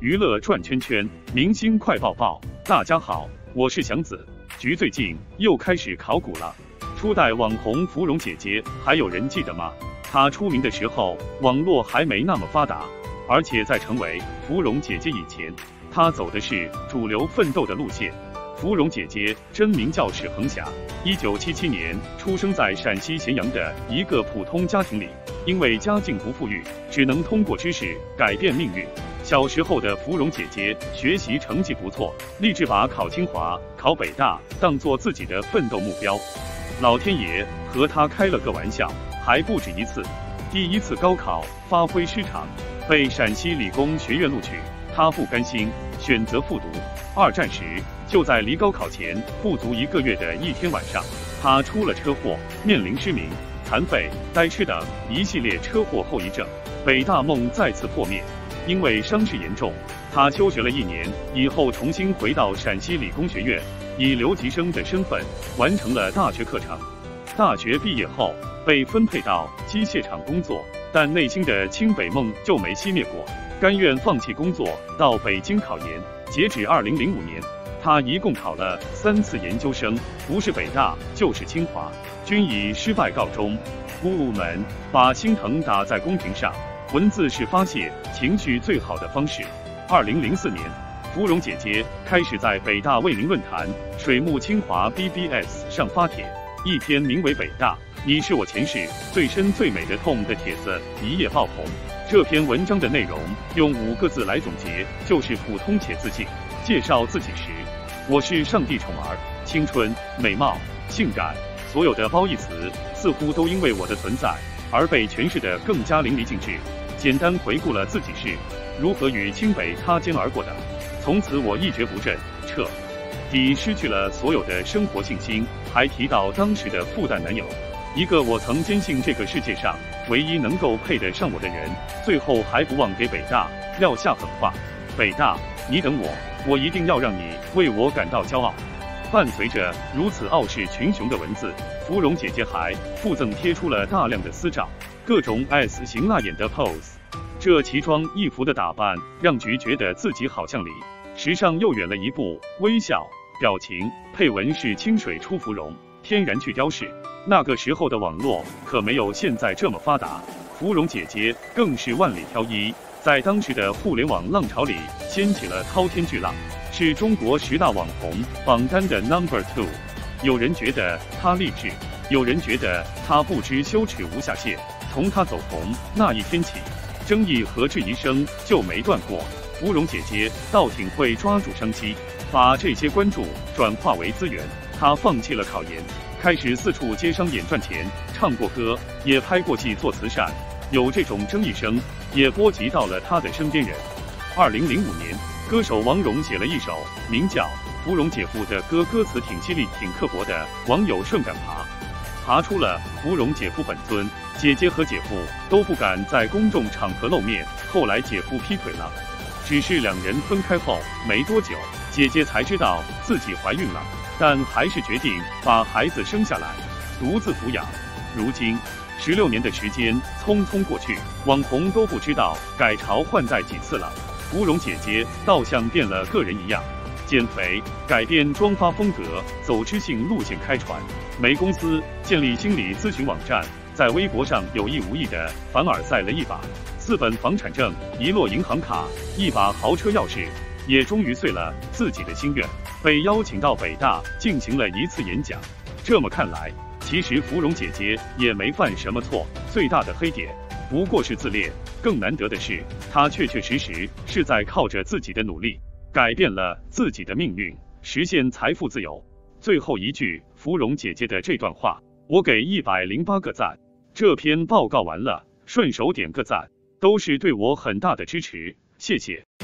娱乐转圈圈，明星快报报。大家好，我是祥子。局最近又开始考古了。初代网红芙蓉姐姐，还有人记得吗？她出名的时候，网络还没那么发达，而且在成为芙蓉姐姐以前，她走的是主流奋斗的路线。芙蓉姐姐真名叫史恒霞，1977年出生在陕西咸阳的一个普通家庭里，因为家境不富裕，只能通过知识改变命运。小时候的芙蓉姐姐学习成绩不错，立志把考清华、考北大当做自己的奋斗目标。老天爷和她开了个玩笑，还不止一次。第一次高考发挥失常，被陕西理工学院录取，她不甘心，选择复读。二战时，就在离高考前不足1个月的一天晚上，她出了车祸，面临失明、残废、呆痴等一系列车祸后遗症，北大梦再次破灭。因为伤势严重，他休学了1年，以后重新回到陕西理工学院，以留级生的身份完成了大学课程。大学毕业后，被分配到机械厂工作，但内心的清北梦就没熄灭过，甘愿放弃工作，到北京考研。截止2005年，他一共考了3次研究生，不是北大就是清华，均以失败告终。姑们，把心疼打在公屏上。文字是发泄情绪最好的方式。2004年，芙蓉姐姐开始在北大卫民论坛、水木清华 BBS 上发帖，一篇名为《北大，你是我前世最深最美的痛》的帖子一夜爆红。这篇文章的内容用5个字来总结，就是普通且自信。介绍自己时，我是上帝宠儿，青春、美貌、性感，所有的褒义词似乎都因为我的存在而被诠释得更加淋漓尽致。简单回顾了自己是如何与清北擦肩而过的。从此我一蹶不振，彻底失去了所有的生活信心。还提到当时的复旦男友，一个我曾坚信这个世界上唯一能够配得上我的人，最后还不忘给北大撂下狠话：北大，你等我，我一定要让你为我感到骄傲。伴随着如此傲视群雄的文字，芙蓉姐姐还附赠贴出了大量的私照，各种 S 型辣眼的 pose。这奇装异服的打扮让局觉得自己好像离时尚又远了一步。微笑表情配文是清水出芙蓉，天然去雕饰。那个时候的网络可没有现在这么发达，芙蓉姐姐更是万里挑一，在当时的互联网浪潮里掀起了滔天巨浪，是中国10大网红榜单的 No.2。有人觉得她励志，有人觉得她不知羞耻无下限。从她走红那一天起，争议和质疑声就没断过。芙蓉姐姐倒挺会抓住商机，把这些关注转化为资源。她放弃了考研，开始四处接商演赚钱，唱过歌，也拍过戏做慈善。有这种争议声，也波及到了她的身边人。2005年，歌手王蓉写了一首名叫《芙蓉姐夫》的歌，歌词挺犀利挺刻薄的，网友顺感爬出了芙蓉姐夫本尊。姐姐和姐夫都不敢在公众场合露面，后来姐夫劈腿了，只是2人分开后没多久，姐姐才知道自己怀孕了，但还是决定把孩子生下来，独自抚养。如今16年的时间匆匆过去，网红都不知道改朝换代几次了，芙蓉姐姐倒像变了个人一样，减肥、改变妆发风格，走知性路线开船，没公司，建立心理咨询网站，在微博上有意无意的凡尔赛了一把，4本房产证，1摞银行卡，1把豪车钥匙，也终于遂了自己的心愿，被邀请到北大进行了1次演讲。这么看来，其实芙蓉姐姐也没犯什么错，最大的黑点不过是自恋。更难得的是，她确确实实是在靠着自己的努力，改变了自己的命运，实现财富自由。最后一句，芙蓉姐姐的这段话，我给108个赞。这篇报告完了，顺手点个赞，都是对我很大的支持，谢谢。